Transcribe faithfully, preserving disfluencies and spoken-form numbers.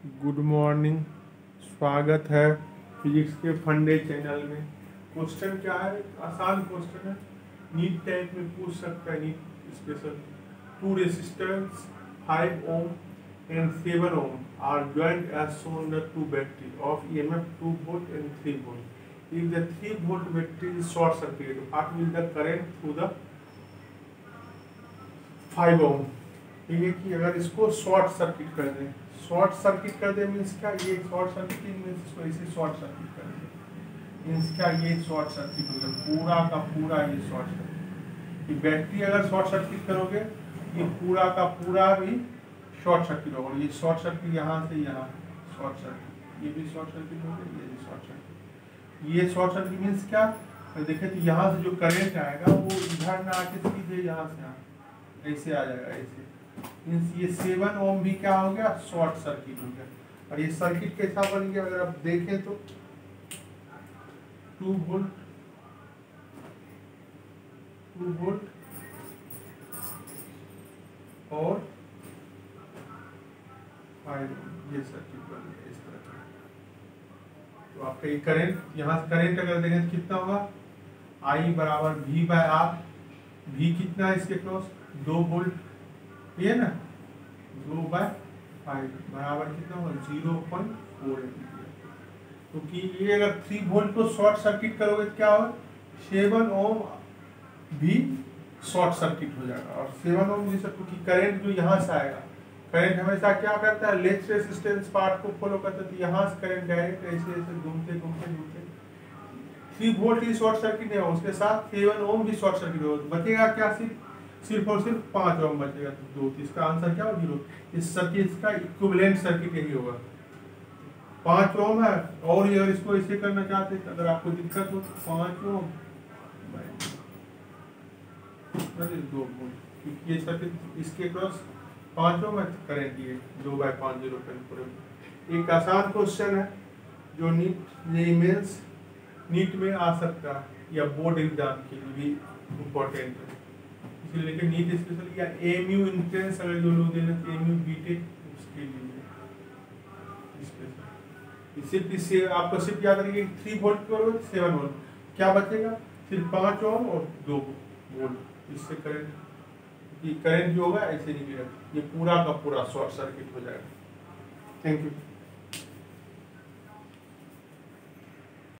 Good morning, स्वागत है physics के फंडे चैनल में। क्वेश्चन क्या है? आसान क्वेश्चन है, नीट टाइप में पूछ सकता है। NEET special two resistance five ohm and seven ohm are joint as shown the two battery of E M F two volt and three volt. If the three volt battery is short circuit, what will the current through the five ohm. ये कि अगर इसको short circuit कर दें, short circuit कर दे means क्या? ये short circuit means इसको ऐसे शॉर्ट सर्किट कर दे मीन्स क्या? ये शॉर्ट सर्किट हो गया, पूरा का पूरा ये शॉर्ट सर्किट। ये बैटरी अगर शॉर्ट सर्किट करोगे, ये पूरा का पूरा भी शॉर्ट सर्किट होगा। ये शॉर्ट सर्किट यहाँ से यहाँ शॉर्ट सर्किट, ये भी शॉर्ट सर्किट हो गया, ये भी शॉर्ट सर्किट। ये शॉर्ट सर्किट मीन्स क्या? देखे तो यहाँ से जो करंट आएगा वो इधर ना आके सीधे यहाँ से यहाँ ऐसे आ जाएगा, ऐसे। ये सेवन ओम भी क्या हो गया? शॉर्ट सर्किट हो गया। और ये सर्किट कैसा बन गया? अगर आप देखें तो टू वोल्ट टू वोल्ट और फाइव, ये सर्किट बन गया इस तरह का। तो आपका ये करंट, यहाँ से करंट अगर देखें तो कितना होगा? आई बराबर वी बाय आर। वी कितना है इसके क्रॉस? दो वोल्ट, ये ना दो बाय फाइव बराबर कितना होगा? Zero point four ampere. क्योंकि ये अगर थ्री वोल्ट को शॉर्ट सर्किट करोगे तो क्या होगा? सेवन ओम भी शॉर्ट सर्किट हो जाएगा। और सेवन ओम जैसे, क्योंकि करंट जो यहाँ से आएगा, करंट हमेशा क्या करता है? लेस रेजिस्टेंस पार्ट को फॉलो करता है। तो यहाँ से करंट डायरेक्ट ऐसे ऐसे घूमते घूमते घूमते थ्री वोल्ट ही शॉर्ट सर्किट नहीं होगा, उसके साथ सेवन ओम भी शॉर्ट सर्किट होगा। बचेगा क्या? सिर्फ सिर्फ और सिर्फ पाँच ओम बचेगा। तो दो, इसका आंसर क्या होगा? जीरो। इस सर्किट का इक्विवेलेंट सर्किट यही होगा, पाँच ओम है। और अगर इसको ऐसे करना चाहते हैं, अगर आपको दिक्कत हो तो पाँच ओम दो वोल्ट, ये सर्किट इसके क्रॉस पाँच ओम है, करंट ये दो बाय पाँच जीरो पॉइंट। एक आसान क्वेश्चन है जो नीट मेंस नीट में आ सकता है या बोर्ड एग्जाम के लिए भी इम्पोर्टेंट है। लेकिन नीट स्पेशल या एमयू एंट्रेंस अगर जो लोग देना तो एमयू बीटेक उसके लिए स्पेशल। सिर्फ इससे आपको सिर्फ याद रखिए, थ्री वोल्ट करोगे सेवन वोल्ट, क्या बचेगा? सिर्फ पाँच ओम और दो वोल्ट। इससे करंट करंट जो होगा ऐसे नहीं गिरेगा, ये पूरा का पूरा शॉर्ट सर्किट हो जाएगा। Thank you.